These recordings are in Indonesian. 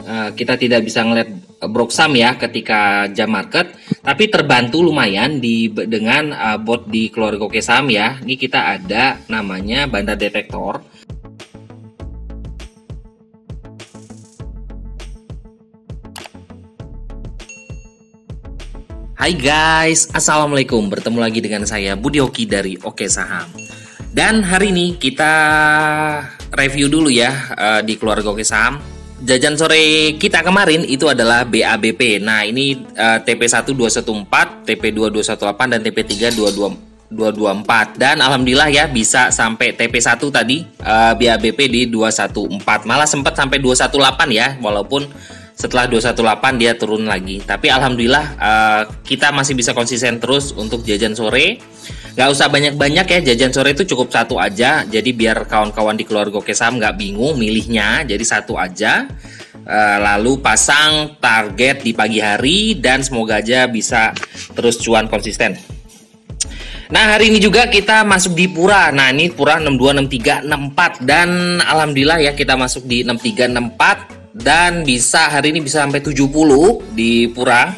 kita tidak bisa ngeliat Broksam ya ketika jam market, tapi terbantu lumayan dengan bot di keluarga Oke Saham ya. Ini kita ada namanya Bandar Detektor. Hai guys, assalamualaikum. Bertemu lagi dengan saya Budi Oki dari Oke Saham. Dan hari ini kita review dulu ya di keluarga Oke Saham. Jajan sore kita kemarin itu adalah BABP. Nah ini TP1 214, TP2 218 dan TP3 224. Dan alhamdulillah ya bisa sampai TP1 tadi BABP di 214. Malah sempat sampai 218 ya, walaupun setelah 218 dia turun lagi. Tapi alhamdulillah kita masih bisa konsisten terus untuk jajan sore. Gak usah banyak-banyak ya, jajan sore itu cukup satu aja. Jadi biar kawan-kawan di keluarga Oke Saham gak bingung milihnya. Jadi satu aja. Lalu pasang target di pagi hari dan semoga aja bisa terus cuan konsisten. Nah hari ini juga kita masuk di Pura. Nah ini Pura 62, 63, 64. Dan alhamdulillah ya kita masuk di 63, 64. Dan bisa hari ini bisa sampai 70 di Pura.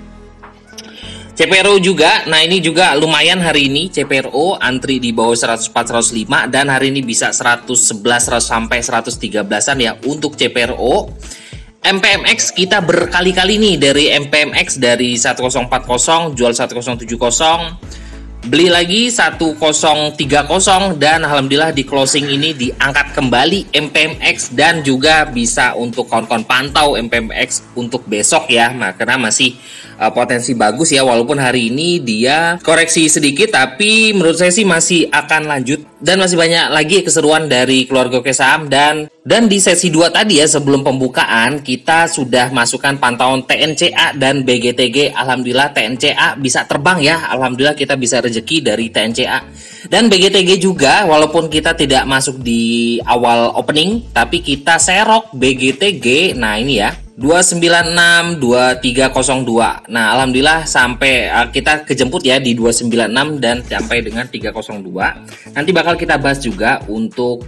CPRO juga, nah ini juga lumayan hari ini CPRO antri di bawah 104, 105 dan hari ini bisa 111 sampai 113an ya untuk CPRO. MPMX kita berkali-kali nih dari MPMX dari 1040 jual 1070, beli lagi 1030 dan alhamdulillah di closing ini diangkat kembali MPMX dan juga bisa untuk kawan-kawan pantau MPMX untuk besok ya. Nah, karena masih potensi bagus ya, walaupun hari ini dia koreksi sedikit tapi menurut saya sih masih akan lanjut dan masih banyak lagi keseruan dari keluarga Oke Saham. Dan di sesi 2 tadi ya sebelum pembukaan kita sudah masukkan pantauan TNCA dan BGTG. Alhamdulillah TNCA bisa terbang ya, alhamdulillah kita bisa rezeki dari TNCA. Dan BGTG juga walaupun kita tidak masuk di awal opening tapi kita serok BGTG. Nah ini ya 296 2302. Nah alhamdulillah sampai kita kejemput ya di 296 dan sampai dengan 302. Nanti bakal kita bahas juga untuk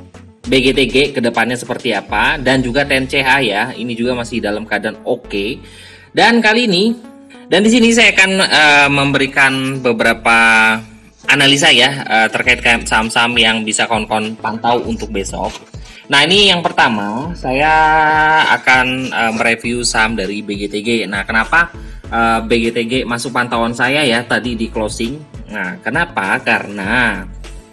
BGTG kedepannya seperti apa dan juga TNCA ya. Ini juga masih dalam keadaan oke. Dan kali ini dan di sini saya akan memberikan beberapa analisa ya terkait saham-saham yang bisa kawan-kawan pantau untuk besok. Nah ini yang pertama saya akan mereview saham dari BGTG. Nah kenapa BGTG masuk pantauan saya ya tadi di closing. Nah kenapa? Karena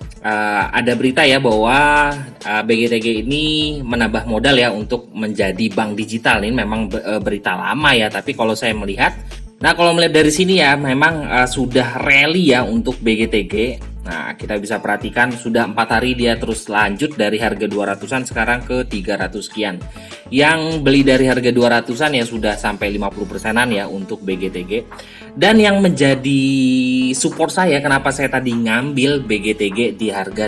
ada berita ya bahwa BGTG ini menambah modal ya untuk menjadi bank digital. Ini memang berita lama ya, tapi kalau saya melihat, nah kalau melihat dari sini ya memang sudah rally ya untuk BGTG. Nah kita bisa perhatikan sudah 4 hari dia terus lanjut dari harga 200-an sekarang ke 300 sekian. Yang beli dari harga 200-an ya sudah sampai 50%-an ya untuk BGTG. Dan yang menjadi support saya kenapa saya tadi ngambil BGTG di harga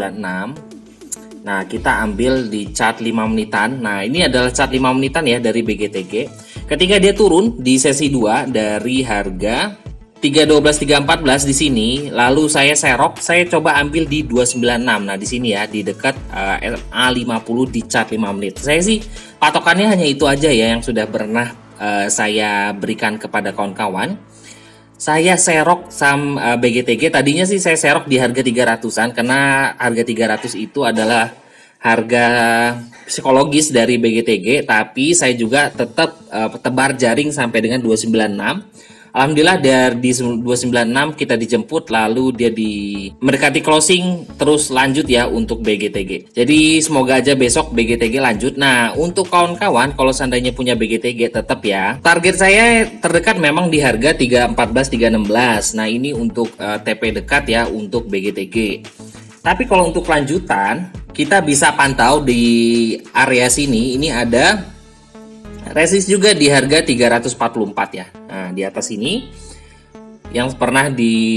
296. Nah kita ambil di chart 5 menitan. Nah ini adalah chart 5 menitan ya dari BGTG. Ketika dia turun di sesi 2 dari harga 312 314 di sini, lalu saya serok, saya coba ambil di 296. Nah, di sini ya di dekat A50 di chart 5 menit. Saya sih patokannya hanya itu aja ya yang sudah pernah saya berikan kepada kawan-kawan. Saya serok saham BGTG, tadinya sih saya serok di harga 300-an karena harga 300 itu adalah harga psikologis dari BGTG, tapi saya juga tetap tebar jaring sampai dengan 296. Alhamdulillah dari 296 kita dijemput, lalu dia mendekati closing terus lanjut ya untuk BGTG. Jadi semoga aja besok BGTG lanjut. Nah untuk kawan-kawan kalau seandainya punya BGTG tetap ya target saya terdekat memang di harga 314 316. Nah ini untuk TP dekat ya untuk BGTG. Tapi kalau untuk lanjutan kita bisa pantau di area sini. Ini ada resist juga di harga 344 ya. Nah, di atas ini yang pernah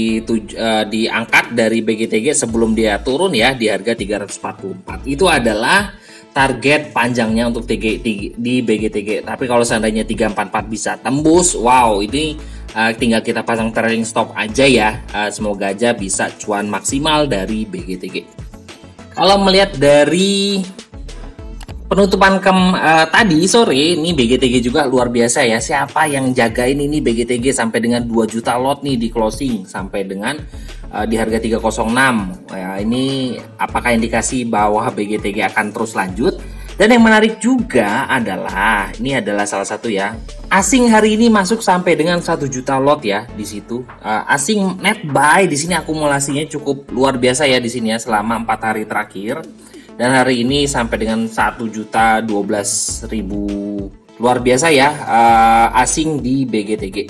diangkat dari BGTG sebelum dia turun ya di harga 344. Itu adalah target panjangnya untuk di BGTG. Tapi kalau seandainya 344 bisa tembus, wow, ini tinggal kita pasang trailing stop aja ya. Semoga aja bisa cuan maksimal dari BGTG. Kalau melihat dari Penutupan tadi sore ini BGTG juga luar biasa ya. Siapa yang jagain ini BGTG sampai dengan 2 juta lot nih di closing sampai dengan di harga 306. Ya, ini apakah indikasi bahwa BGTG akan terus lanjut? Dan yang menarik juga adalah ini adalah salah satu ya. Asing hari ini masuk sampai dengan 1 juta lot ya di situ. Asing net buy di sini akumulasinya cukup luar biasa ya di sini ya selama 4 hari terakhir. Dan hari ini sampai dengan 1.012.000, luar biasa ya asing di BGTG.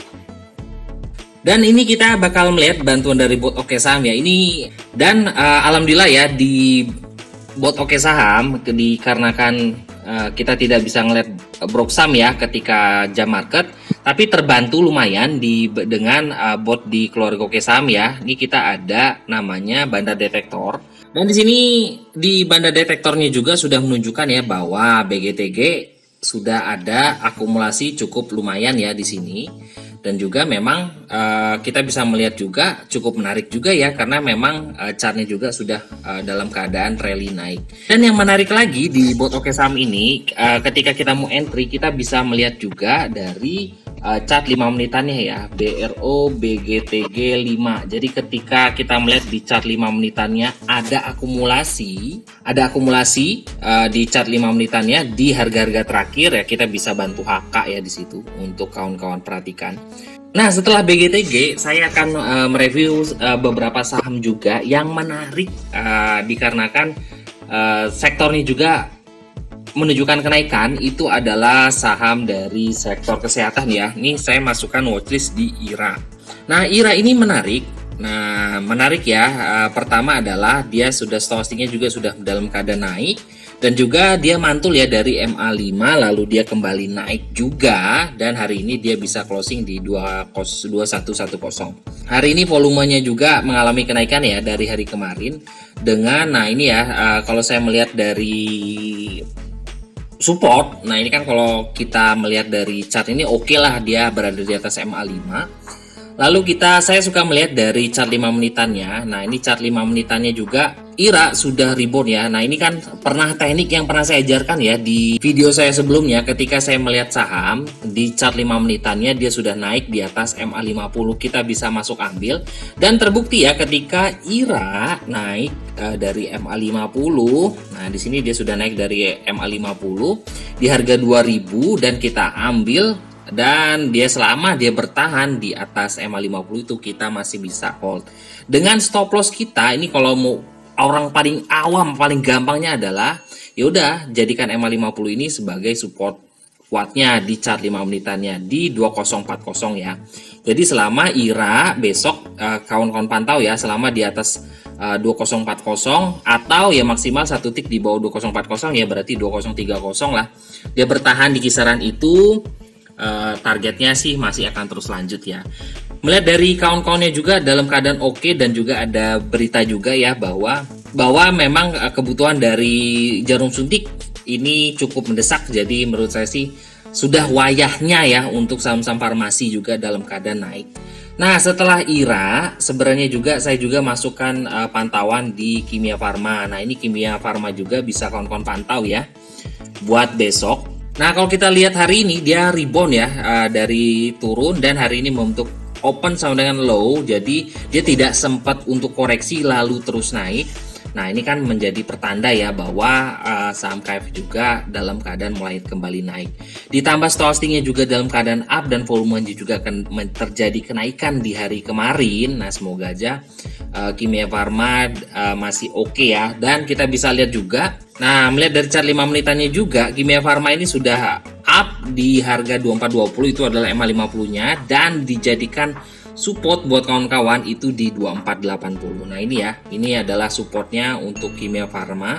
Dan ini kita bakal melihat bantuan dari bot Oke Saham ya ini. Dan alhamdulillah ya di bot Oke Saham dikarenakan kita tidak bisa ngeliat Broksam ya ketika jam market, tapi terbantu lumayan dengan bot di keluarga Oke Saham ya. Ini kita ada namanya Bandar Detektor. Dan di sini di Bandar Detektornya juga sudah menunjukkan ya bahwa BGTG sudah ada akumulasi cukup lumayan ya di sini. Dan juga memang kita bisa melihat juga cukup menarik juga ya karena memang chartnya juga sudah dalam keadaan rally naik. Dan yang menarik lagi di bot Oke Saham ini ketika kita mau entry kita bisa melihat juga dari chart 5 menitannya ya, BRO BGTG 5. Jadi ketika kita melihat di chart 5 menitannya ada akumulasi di chart 5 menitannya di harga-harga terakhir ya, kita bisa bantu HK ya di situ untuk kawan-kawan perhatikan. Nah, setelah BGTG saya akan mereview beberapa saham juga yang menarik dikarenakan sektornya juga menunjukkan kenaikan. Itu adalah saham dari sektor kesehatan ya. Ini saya masukkan watchlist di IRA. Nah, IRA ini menarik. Nah, menarik ya. Pertama adalah dia sudah stokastiknya juga sudah dalam keadaan naik. Dan juga dia mantul ya dari MA5 lalu dia kembali naik juga. Dan hari ini dia bisa closing di 2110. Hari ini volumenya juga mengalami kenaikan ya dari hari kemarin. Dengan, nah ini ya kalau saya melihat dari support, nah ini kan kalau kita melihat dari chart ini oke lah dia berada di atas MA5. Lalu saya suka melihat dari chart 5 menitannya. Nah ini chart 5 menitannya juga IRA sudah rebound ya. Nah ini kan teknik yang pernah saya ajarkan ya di video saya sebelumnya. Ketika saya melihat saham di chart 5 menitannya dia sudah naik di atas MA50, kita bisa masuk ambil. Dan terbukti ya ketika IRA naik dari MA50. Nah di sini dia sudah naik dari MA50 di harga 2000 dan kita ambil. Dan selama dia bertahan di atas MA50 itu kita masih bisa hold. Dengan stop loss kita ini kalau mau orang paling awam paling gampangnya adalah ya udah jadikan MA50 ini sebagai support kuatnya di chart 5 menitannya di 2040 ya. Jadi selama IRA besok kawan-kawan pantau ya selama di atas 2040 atau ya maksimal 1 tick di bawah 2040 ya berarti 2030 lah. Dia bertahan di kisaran itu. Targetnya sih masih akan terus lanjut ya. Melihat dari kawan-kawannya juga dalam keadaan oke dan juga ada berita juga ya bahwa memang kebutuhan dari jarum suntik ini cukup mendesak. Jadi menurut saya sih sudah wayahnya ya untuk saham-saham farmasi juga dalam keadaan naik. Nah setelah IRA sebenarnya juga saya juga masukkan pantauan di Kimia Farma. Nah ini Kimia Farma juga bisa kawan-kawan pantau ya buat besok. Nah kalau kita lihat hari ini dia rebound ya dari turun dan hari ini membentuk open sama dengan low, jadi dia tidak sempat untuk koreksi lalu terus naik. Nah ini kan menjadi pertanda ya bahwa saham KF juga dalam keadaan mulai kembali naik. Ditambah stokastiknya juga dalam keadaan up dan volumenya juga akan terjadi kenaikan di hari kemarin. Nah semoga aja Kimia Farma masih oke ya. Dan kita bisa lihat juga, nah melihat dari chart 5 menitannya juga Kimia Farma ini sudah up di harga 2420 itu adalah MA50 nya dan dijadikan support buat kawan-kawan itu di 2480. Nah ini ya, ini adalah supportnya untuk Kimia Farma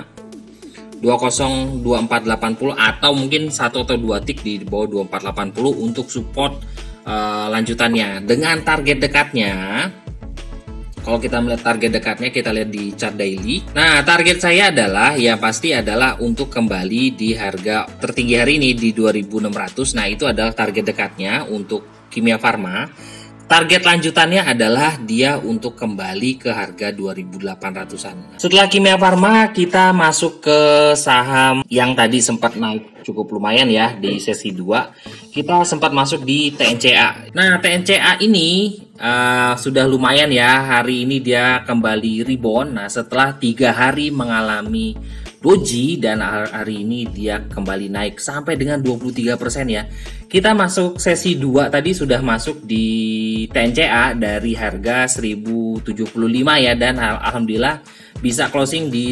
202480 atau mungkin 1 atau 2 tick di bawah 2480 untuk support lanjutannya. Dengan target dekatnya, kalau kita melihat target dekatnya kita lihat di chart daily. Nah target saya adalah ya pasti adalah untuk kembali di harga tertinggi hari ini di 2600. Nah itu adalah target dekatnya untuk Kimia Farma. Target lanjutannya adalah dia untuk kembali ke harga 2.800-an. Setelah Kimia Farma, kita masuk ke saham yang tadi sempat naik cukup lumayan ya di sesi 2. Kita sempat masuk di TNCA. Nah, TNCA ini sudah lumayan ya. Hari ini dia kembali rebound. Nah, setelah 3 hari mengalami doji dan hari ini dia kembali naik sampai dengan 23% ya. Kita masuk sesi 2 tadi sudah masuk di TNCA dari harga 1075 ya, dan alhamdulillah bisa closing di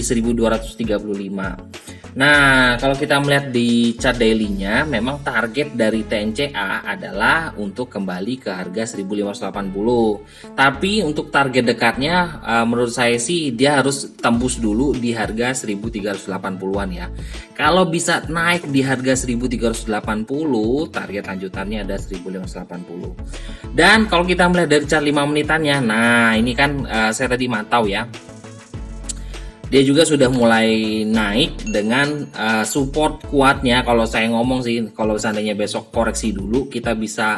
1235. Nah, kalau kita melihat di chart daily-nya, memang target dari TNCA adalah untuk kembali ke harga 1580. Tapi untuk target dekatnya, menurut saya sih dia harus tembus dulu di harga 1380-an ya. Kalau bisa naik di harga 1380, target lanjutannya ada 1580. Dan kalau kita melihat dari chart 5 menitannya, nah ini kan saya tadi mantau ya. Dia juga sudah mulai naik dengan support kuatnya. Kalau saya ngomong sih, kalau seandainya besok koreksi dulu, kita bisa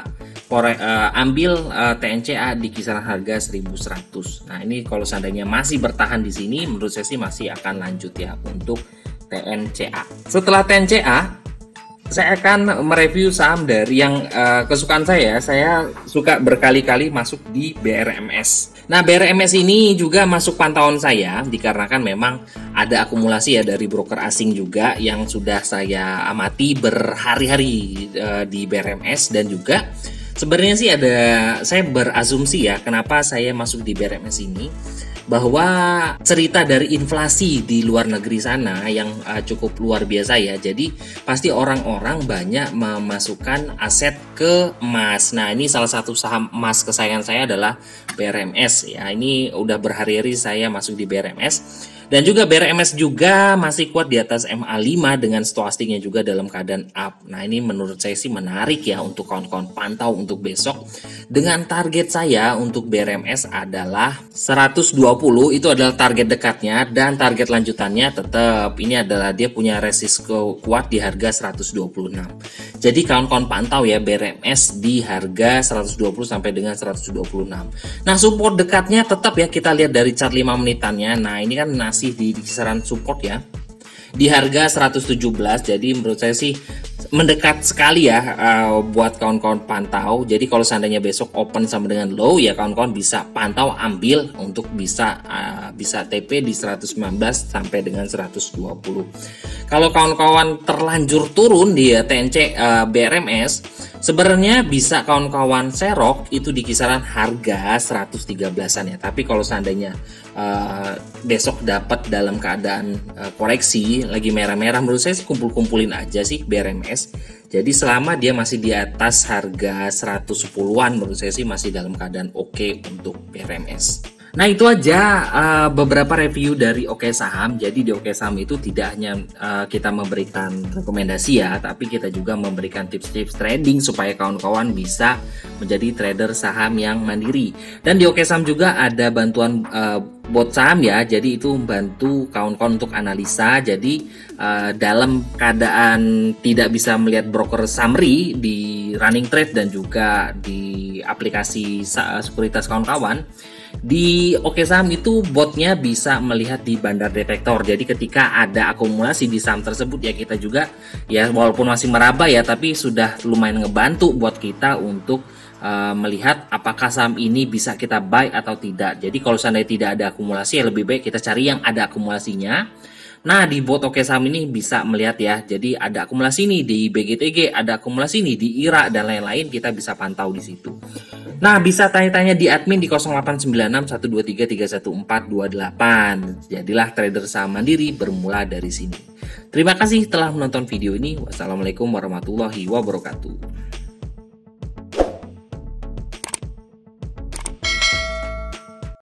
ambil TNCA di kisaran harga 1100. Nah, ini kalau seandainya masih bertahan di sini, menurut saya sih masih akan lanjut ya untuk TNCA. Setelah TNCA, saya akan mereview saham dari yang kesukaan saya. Saya suka berkali-kali masuk di BRMS. Nah, BRMS ini juga masuk pantauan saya dikarenakan memang ada akumulasi ya dari broker asing juga yang sudah saya amati berhari-hari di BRMS. Dan juga sebenarnya sih saya berasumsi ya kenapa saya masuk di BRMS ini, bahwa cerita dari inflasi di luar negeri sana yang cukup luar biasa ya. Jadi pasti orang-orang banyak memasukkan aset ke emas. Nah, ini salah satu saham emas kesayangan saya adalah BRMS ya. Ini udah berhari-hari saya masuk di BRMS. Dan juga BRMS juga masih kuat di atas MA5 dengan stochastiknya juga dalam keadaan up. Nah, ini menurut saya sih menarik ya untuk kawan-kawan pantau untuk besok. Dengan target saya untuk BRMS adalah 120, itu adalah target dekatnya, dan target lanjutannya tetap ini adalah dia punya resisten kuat di harga 126. Jadi kawan-kawan pantau ya BRMS di harga 120 sampai dengan 126. Nah, support dekatnya tetap ya kita lihat dari chart 5 menitannya. Nah, ini kan masih di kisaran support ya di harga 117. Jadi menurut saya sih mendekat sekali ya buat kawan-kawan pantau. Jadi kalau seandainya besok open sama dengan low ya, kawan-kawan bisa pantau ambil untuk bisa TP di 119 sampai dengan 120. Kalau kawan-kawan terlanjur turun di TNC BRMS, sebenarnya bisa kawan-kawan serok itu di kisaran harga 113-an ya. Tapi kalau seandainya besok dapat dalam keadaan koreksi lagi merah-merah, menurut saya sih kumpul-kumpulin aja sih BRMS. Jadi selama dia masih di atas harga 110-an, menurut saya sih masih dalam keadaan oke untuk BRMS. Nah, itu aja beberapa review dari Oke Saham. Jadi di Oke Saham itu tidak hanya kita memberikan rekomendasi ya, tapi kita juga memberikan tips-tips trading supaya kawan-kawan bisa menjadi trader saham yang mandiri. Dan di Oke Saham juga ada bantuan bot saham ya, jadi itu membantu kawan-kawan untuk analisa. Jadi dalam keadaan tidak bisa melihat broker summary di running trade dan juga di aplikasi sekuritas kawan-kawan, di Oke Saham itu botnya bisa melihat di bandar detektor. Jadi ketika ada akumulasi di saham tersebut ya, kita juga ya walaupun masih meraba ya, tapi sudah lumayan ngebantu buat kita untuk melihat apakah saham ini bisa kita buy atau tidak. Jadi kalau seandainya tidak ada akumulasi ya lebih baik kita cari yang ada akumulasinya. Nah, di bot Oke Saham ini bisa melihat ya. Jadi ada akumulasi nih di BGTG, ada akumulasi nih di IRA dan lain-lain, kita bisa pantau di situ. Nah, bisa tanya-tanya di admin di 0896 123 31428. Jadilah trader saham mandiri bermula dari sini. Terima kasih telah menonton video ini. Wassalamualaikum warahmatullahi wabarakatuh.